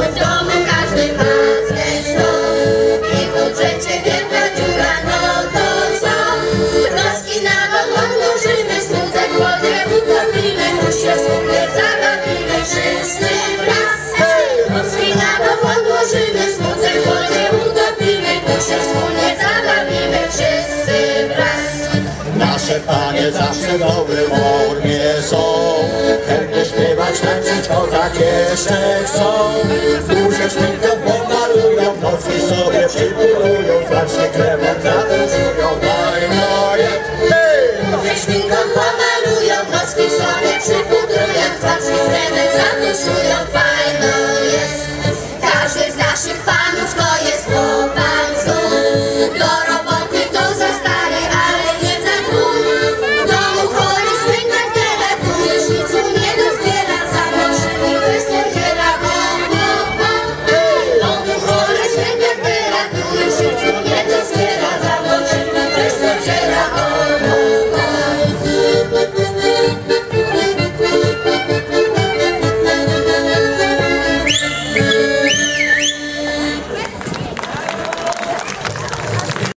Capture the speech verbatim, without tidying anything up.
w domu każdy ma swój stół. I w budżecie wielka dziura, no to co? Troski na bok odłożymy, smutek wodę utopimy, tu się wspólnie zabawimy wszyscy wraz. Troski na bok odłożymy, smutek wodę utopimy, tu się wspólnie zabawimy wszyscy wraz. Nasze panie zawsze w dobrym formie są, chętnie śpiewać, tańczyć, kochać jeszcze chcą. Duże szminką pomalują, noski sobie przypulują, znacznie